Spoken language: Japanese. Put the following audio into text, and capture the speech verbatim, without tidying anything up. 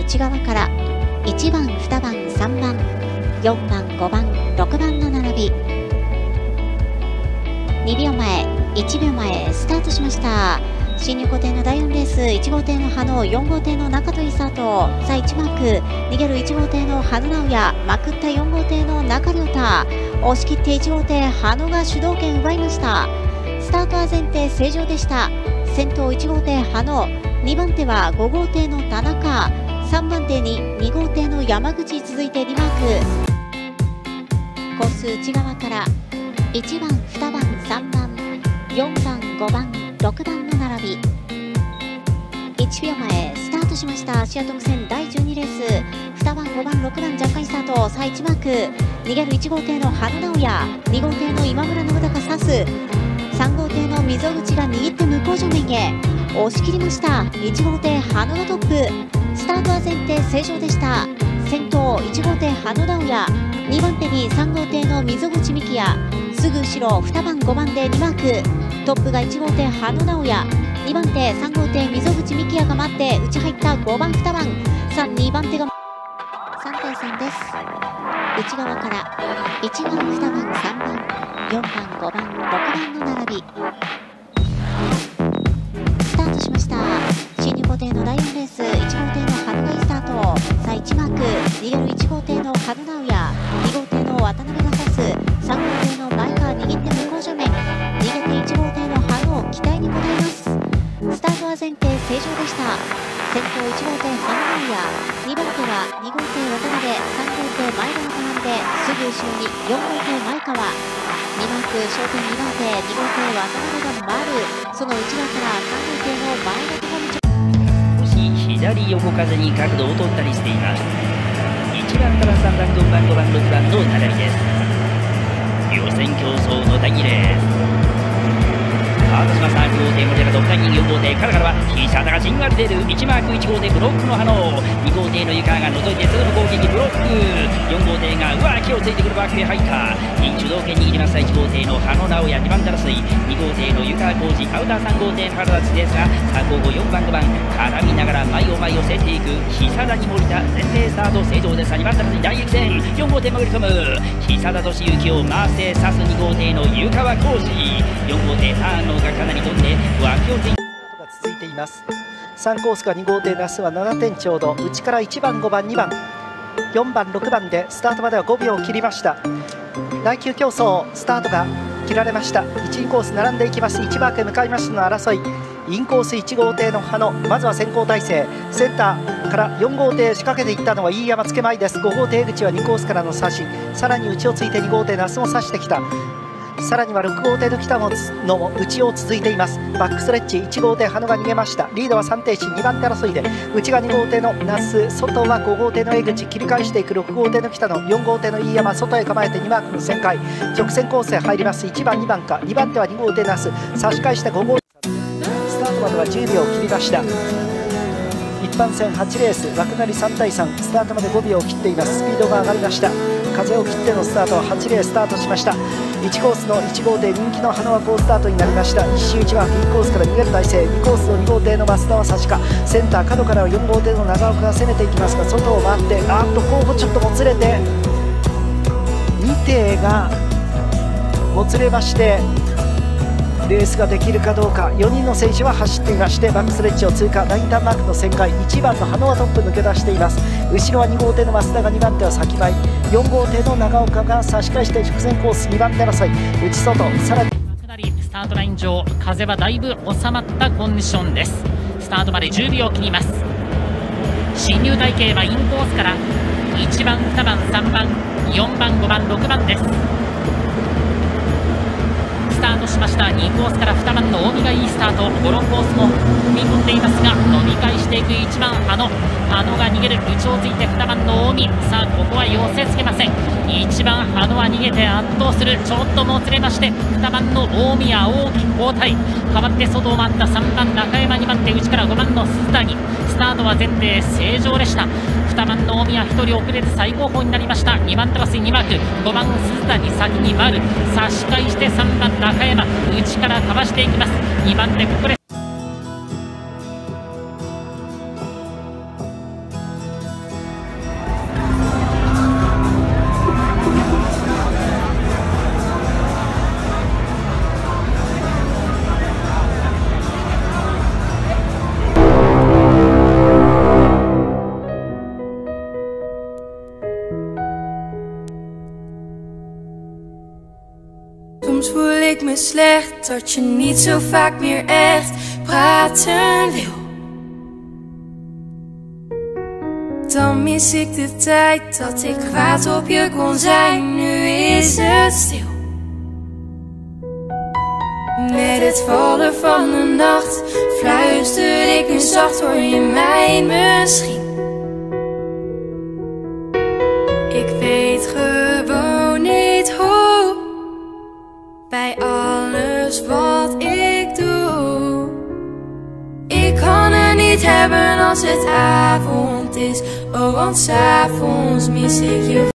内側からいちばん、にばん、さんばん、よんばん、ごばん、ろくばんの並び。にびょうまえ、いちびょうまえスタートしました。進入固定のだいよんレース、いち号艇の羽野、よん号艇の中戸スタート。さあいちマーク、逃げるいち号艇の羽野直哉、まくったよん号艇の中亮太、押し切っていち号艇羽野が主導権奪いました。スタートは前提正常でした。先頭いち号艇羽野、にばん手はご号艇の田中、さんばん手にに号艇の山口、続いてにマーク。コース内側からいちばん、にばん、さんばん、よんばん、ごばん、ろくばんの並び。いちびょうまえスタートしました。アジア特選だいじゅうにレース、にばん、ごばん、ろくばん若干スタート。さあいちマーク、逃げるいち号艇の羽野直哉、に号艇の今村信孝サス、さん号艇の溝口が握って向こう正面へ押し切りました。いち号艇羽野がトップ。スタートは前提正常でした。先頭いち号艇羽野直哉、にばん手にさん号艇の溝口幹也、すぐ後ろにばん、ごばんでにマーク。トップがいち号艇羽野直哉、にばん手さん号艇溝口幹也が待って内入ったごばん、にばん、さあにばん手がさんていさんです。内側からいちばん、にばん、さんばん、よんばん、ごばん、ろくばんの並び。スタートしました。進入固定のだいよんレース、いち号艇の羽野がスタート。さあいちマーク、逃げるいち号艇の羽野直哉、に号艇の渡辺が指す、さん号艇の前川握って向こう正面、逃げていち号艇の羽野、期待に応えます。スタートは前提正常でした。先頭いち号艇羽野直哉、にばん手はに号艇渡辺、さん号艇前川と並んで、すぐ後ろによん号艇前川、にマーク焦点にばん手、に号艇渡辺が回る。その内側からさん号艇の前田ともに少し左横風に角度を取ったりしています。いちばんからさんばん、よんばん、ごばん、ろくばんの並びです。予選競争のだいにレース、スタートしました。に号艇森山とに人よん号艇カラカラは岸田がじんわり出る。いちマークいち号艇ブロックの羽野、に号艇の湯川が覗いてすぐの攻撃ブロック、よん号艇がうわ気をついてくるバックへ入った。主導権握りましたいち号艇の羽野直哉、にばん手争い、に号艇の湯川浩司、アウターさん号艇の原立ですが、さあ後方よんばん、ごばん絡みながら前を前を寄せていく。久田に森田前提スタート正常ですが、にばん手争い大激戦、よん号艇潜り込む。久田俊之を回して指すに号艇の湯川浩司、よん号艇ターンのがかなり飛んで脇をついて続いています。さんコースがに号艇那須はななてんちょうど、内からいちばん、ごばん、にばん、よんばん、ろくばんでスタートまではごびょうを切りました。第きゅう競争スタートが切られました。いちインコース並んでいきます。いちマークへ向かいましての争い、インコースいち号艇の羽野、まずは先行体制、センターからよん号艇仕掛けていったのは飯山つけまいです。ご号艇江口はにコースからの差し、さらに内をついてに号艇那須も差してきた。さらにはろく号艇の北野の内を続いています。バックストレッチいち号艇羽野が逃げました。リードはさん停止、にばん手争いで内がに号艇の那須、外はご号艇の江口、切り返していくろく号艇の北野、よん号艇の飯山、外へ構えてにマークの旋回、直線コースへ入ります。いちばん、にばんか、にばん手はに号艇那須、差し返したご号艇、スタートまではじゅうびょうを切りました。一般戦はちレース、枠なりさんたいさん、スタートまでごびょうを切っています。スピードが上がりました。風を切ってのスタートははちレーススタートしました。いちコースのいち号艇人気の花は好スタートになりました。いち周いちマークインコースから逃げる体勢、にコースのに号艇の増田は差しか、センター角からはよん号艇の長岡が攻めていきますが、外を回ってあーっと後方ちょっともつれてに艇がもつれまして、レースができるかどうか。よにんの選手は走っていまして、バックストレッチを通過、ラインターンマークの旋回、いちばんの羽野はトップ抜け出しています。後ろはに号艇の増田がにばん手は先前、よん号艇の長岡が差し返して直線コースにばん手争い、内外、さらにスタートライン上、風はだいぶ収まったコンディションです。スタートまでじゅうびょうを切ります。進入隊形はインコースからいちばん、にばん、さんばん、よんばん、ごばん、ろくばんです。スタートしました。にコースからにばんの近江がいいスタート、ご、ろくコースも踏み込んでいますが、伸び返していくいちばん羽野、羽野が逃げる、内をついてにばんの近江、さあここは寄せつけません。いちばん羽野は逃げて圧倒する、ちょっともつれましてにばんの近江は大きく後退、代わって外を回ったさんばん中山、にばん手内からごばんの鈴谷、スタートは前提正常でした。にばんの近江はひとり遅れて最後方になりました。にばん手はにマーク、ごばん鈴谷先に丸、差し返してさんばん中山、内からかわしていきます。にばん手ここで Soms voel ik me slecht dat je niet zo vaak meer echt praten wil. Dan mis ik de tijd dat ik kwaad op je kon zijn. Nu is het stil. Met het vallen van de nacht fluister ik nu zacht, hoor je mij misschien? Ik weet gewoon niet hoe, bij alles wat ik doe. Ik kan het niet hebben als het avond is, oh want 's avonds mis ik je.